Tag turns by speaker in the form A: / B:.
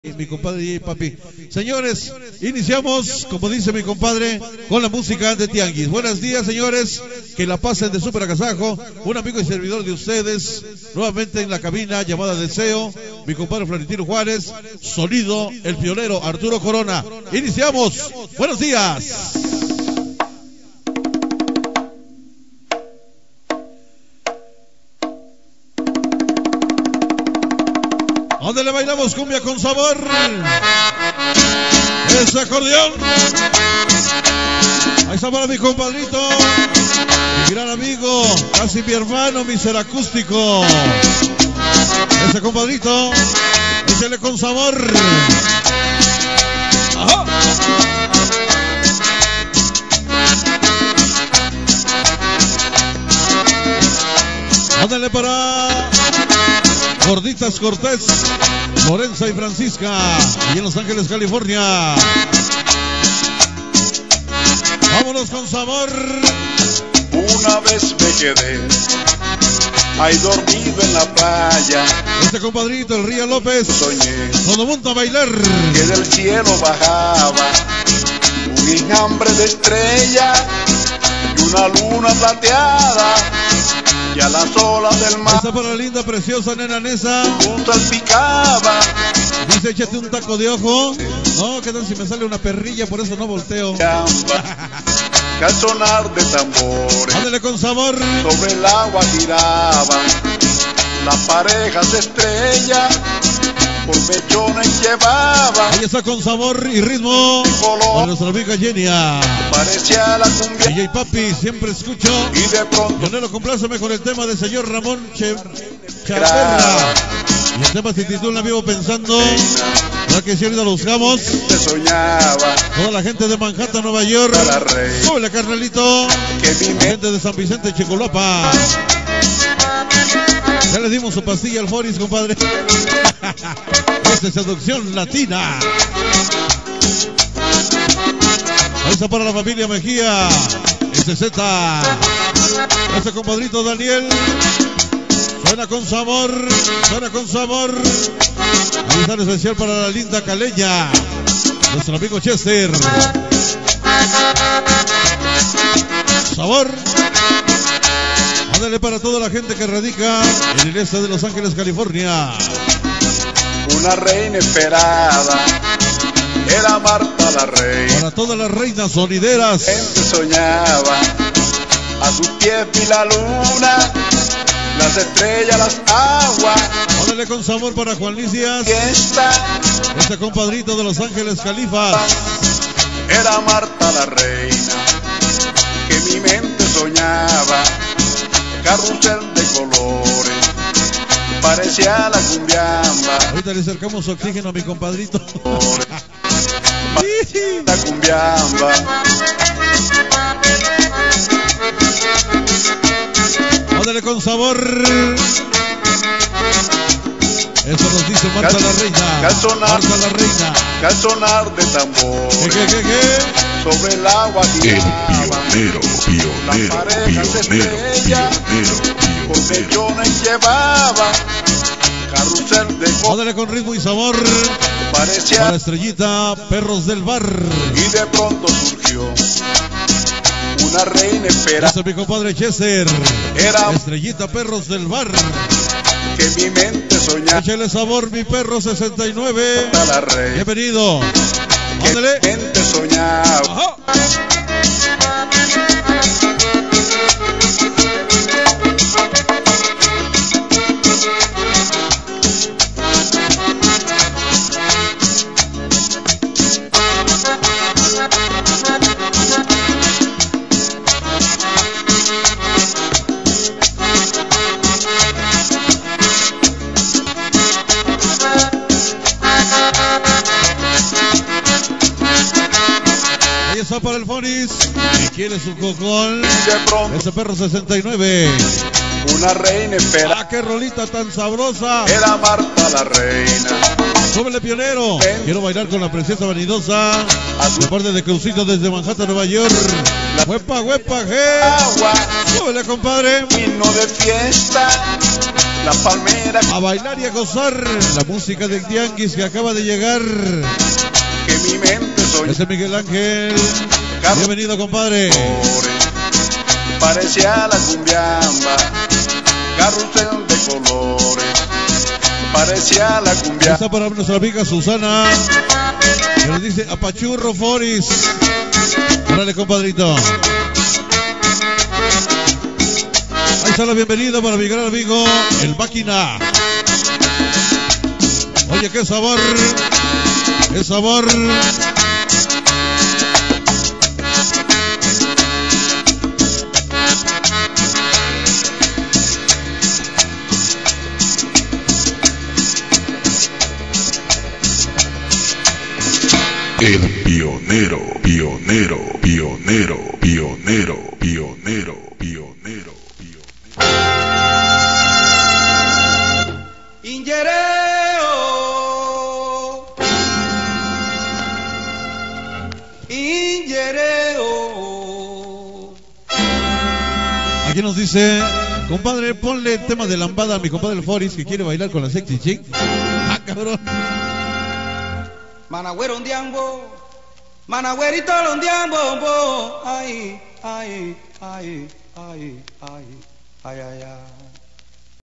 A: Y mi compadre y papi. Señores, iniciamos, como dice mi compadre, con la música de Tianguis. Buenos días, señores, que la pasen de súper agasajo. Un amigo y servidor de ustedes, nuevamente en la cabina llamada Deseo, mi compadre Florentino Juárez, sonido, el pionero Arturo Corona. Iniciamos, buenos días. ¿Dónde le bailamos cumbia con sabor? Ese acordeón. Ahí está para mi compadrito, mi gran amigo, casi mi hermano, mi ser acústico. Ese compadrito, échale con sabor. Ajá. Ándale para Gorditas Cortés, Lorenza y Francisca, y en Los Ángeles, California. Vámonos con sabor.
B: Una vez me quedé ahí dormido en la playa.
A: Este compadrito, el Río López,
B: soñé
A: todo mundo a bailar.
B: Que del cielo bajaba un enjambre de estrellas y una luna plateada. Y a las olas del mar,
A: esta para la linda, preciosa nena Nesa,
B: junto salpicaba.
A: dice, échate un taco de ojo. No, ¿qué tal si me sale una perrilla? Por eso no volteo.
B: Chamba, que al sonar de tambores,
A: ándale con sabor.
B: sobre el agua giraban las parejas de estrellas, por mechones llevaban.
A: Ahí está con sabor y ritmo a nuestra amiga Genia.
B: Parecía la cumbia.
A: DJ Papi, siempre escucho.
B: Y de pronto,
A: Pionero, compláceme con el tema del señor Ramón Chaverra. Y el tema se titula Vivo Pensando. ¿Verdad que si ahorita lo buscamos?
B: te soñaba
A: Toda la gente de Manhattan, Nueva York.
B: la rey.
A: Súbele, carnalito.
B: Que mi
A: La gente de San Vicente, Chicolapa. Ya le dimos su pastilla al Foris, compadre. Esta es seducción latina. Ahí está para la familia Mejía. SZ. Este compadrito Daniel. Suena con sabor. Suena con sabor. Ahí está en especial para la linda caleña, nuestro amigo Chester. Sabor. Ándale para toda la gente que radica en el este de Los Ángeles, California.
B: Una reina esperada era Marta la reina.
A: Para todas las reinas sonideras.
B: Gente soñaba a sus pies vi la luna, las estrellas, las aguas.
A: Ándale con sabor para Juan Licias,
B: Fiesta
A: este compadrito de Los Ángeles, Califas.
B: era Marta la reina, que mi mente soñaba. Carrusel de colores, parecía la cumbiamba.
A: Ahorita le acercamos oxígeno a mi compadrito.
B: La cumbiamba.
A: Ándale con sabor. Eso nos dice Marta la reina. Marta la reina.
B: Que al sonar de tambores,
A: ¿Qué?
B: sobre el agua giraban las parejas de estrellas, por mechones llevaban carrusel de colores.
A: Ándale con ritmo y sabor.
B: Parecía
A: Para Estrellita, Perros del Bar.
B: y de pronto surgió una reina esperada.
A: Ese es mi compadre Chester.
B: Era
A: Estrellita, Perros del Bar.
B: que mi mente soñaba.
A: Échale sabor, mi perro 69.
B: A la reina
A: Bienvenido.
B: que mi
A: Ándale.
B: mente soñaba.
A: Ajá. Ahí está para el Fonis. Si quiere su cocol.
B: De pronto
A: Ese perro 69.
B: una reina esperada.
A: Ah, qué rolita tan sabrosa.
B: Era Marta la reina.
A: Súbele, pionero. Quiero bailar con la preciosa vanidosa. De parte de Crucito desde Manhattan, Nueva York. Huepa, huepa, je.
B: Agua,
A: Súbele, compadre.
B: vino de fiesta, la palmera.
A: A bailar y a gozar la música del tianguis que acaba de llegar.
B: Que mi mente soñó.
A: Ese Miguel Ángel. Bienvenido, compadre.
B: Parecía la cumbiamba, carrusel de colores. Parecía la cumbiamba.
A: Está para nuestra amiga Susana, que nos dice apachurro Foris. Órale, compadrito. Ahí está la bienvenida para mi gran amigo el Máquina. Oye, qué sabor, qué sabor.
C: El pionero, pionero, pionero, pionero, pionero, pionero, pionero.
D: Ingereo, ingereo.
A: Aquí nos dice, compadre, ponle el tema de lambada a mi compadre el Foris que quiere bailar con la sexy chick. Ah, cabrón.
D: Managüero un diambo, managüerito un diambo, ay, ay, ay, ay, ay, ay, ay, ay.